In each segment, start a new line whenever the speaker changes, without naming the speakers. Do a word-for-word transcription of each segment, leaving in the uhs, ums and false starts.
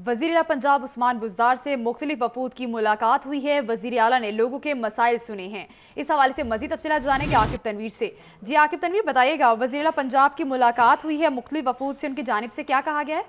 वज़ीर आला पंजाब उस्मान बुज़दार से मुख्तलिफ वफूद की मुलाकात हुई है। वज़ीर आला ने लोगों के मसाइल सुने हैं। इस हवाले से मज़ीद तफ़सीलात जानेंगे आकिब तनवीर से। जी आकिब तनवीर, बताइएगा, वज़ीर आला पंजाब की मुलाकात हुई है, मुख्तलिफ वफूद से उनकी जानिब से क्या कहा गया है?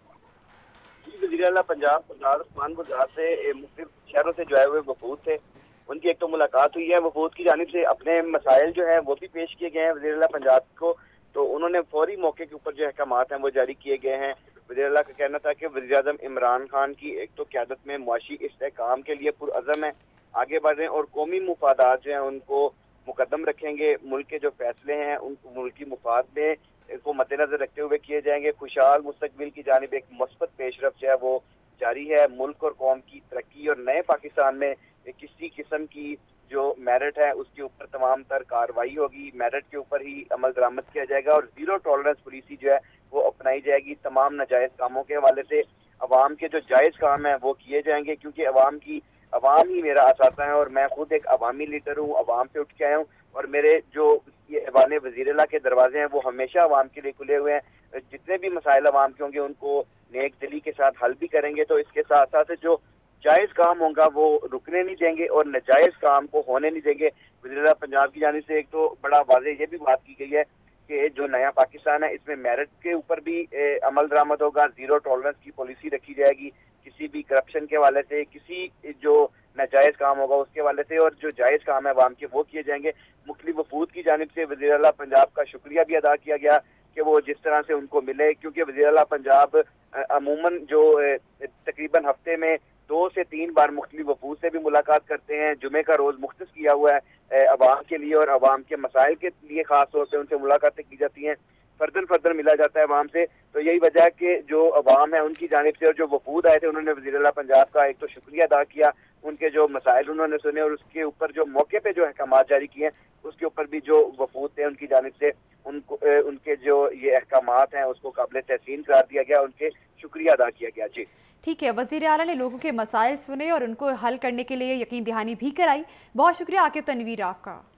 वज़ीर आला पंजाब उस्मान बुज़दार से मुख्तलिफ शहरों से जो है वो वफूद थे, उनकी एक तो मुलाकात हुई है। वफूद की जानिब से अपने मसाइल जो है वो भी पेश किए गए हैं वज़ीर आला पंजाब को, तो उन्होंने फौरी मौके के ऊपर जो अहकामात हैं वो जारी किए गए हैं। वज़ीर आला का कहना था कि वज़ीर आज़म इमरान खान की एक तो क़यादत में मुआशी इस्तेहकाम के लिए पुरअज़म है, आगे बढ़ रहे हैं और कौमी मुफादात जो हैं उनको मुकद्दम रखेंगे। मुल्क के जो फैसले हैं उनको मुल्की मुफाद में को मद्देनजर रखते हुए किए जाएंगे। खुशहाल मुस्तकबिल की जानिब एक मस्बत पेशरफ जो है वो जारी है। मुल्क और कौम की तरक्की और नए पाकिस्तान में किसी किस्म की जो मेरिट है उसके ऊपर तमाम तर कार्रवाई होगी, मेरिट के ऊपर ही अमल दरामद किया जाएगा और जीरो टॉलरेंस पॉलिसी जो है वो अपनाई जाएगी। तमाम नाजायज़ कामों के हवाले से अवाम के जो जायज़ काम हैं वो किए जाएंगे, क्योंकि अवाम की अवाम ही मेरा असासा है और मैं खुद एक अवामी लीडर हूँ, अवाम से उठ के आया हूँ और मेरे जो ये ऐवान वज़ीर आला के दरवाजे हैं वो हमेशा अवाम के लिए खुले हुए हैं। जितने भी मसाइल अवाम के होंगे उनको नेक दिली के साथ हल भी करेंगे, तो इसके साथ साथ जो जायज़ काम होगा वो रुकने नहीं देंगे और नाजायज़ काम को होने नहीं देंगे। वज़ीर आला पंजाब की जानिब से एक तो बड़ा वाज़ेह ये भी बात की गई है कि जो नया पाकिस्तान है इसमें मेरिट के ऊपर भी ए, अमल दरामद होगा, जीरो टॉलरेंस की पॉलिसी रखी जाएगी, किसी भी करप्शन के हवाले से, किसी जो नाजायज़ काम होगा उसके हवाले से, और जो जायज़ काम है अवाम के वो किए जाएंगे। मुख्तलिफ वफूद की जानिब से वज़ीर आला पंजाब का शुक्रिया भी अदा किया गया कि वो जिस तरह से उनको मिले, क्योंकि वज़ीर आला पंजाब अमूमन जो तकरीबन हफ्ते में दो से तीन बार मुख्तलिफ वफूद से भी मुलाकात करते हैं। जुमे का रोज़ मुख्तस किया हुआ है अवाम के लिए और अवाम के मसाइल के लिए ख़ास तौर पर उनसे मुलाकातें की जाती हैं, फर्दन फर्दन मिला जाता है अवाम से। तो यही वजह है कि जो अवाम है उनकी जानिब से और जो वफूद आए थे उन्होंने वज़ीर आला पंजाब का एक तो शुक्रिया अदा किया, उनके जो मसाइल उन्होंने सुने और उसके ऊपर जो मौके पे जो अहकामात जारी किए उसके ऊपर भी जो वफूद थे उनकी जानिब से उनको उनके जो ये अहकामात हैं उसको काबिल तहसीन करार दिया गया, उनके शुक्रिया अदा किया गया। जी
ठीक है, वज़ीर आला ने लोगों के मसाइल सुने और उनको हल करने के लिए यकीन दहानी भी कराई। बहुत शुक्रिया आकिब तनवीर आपका।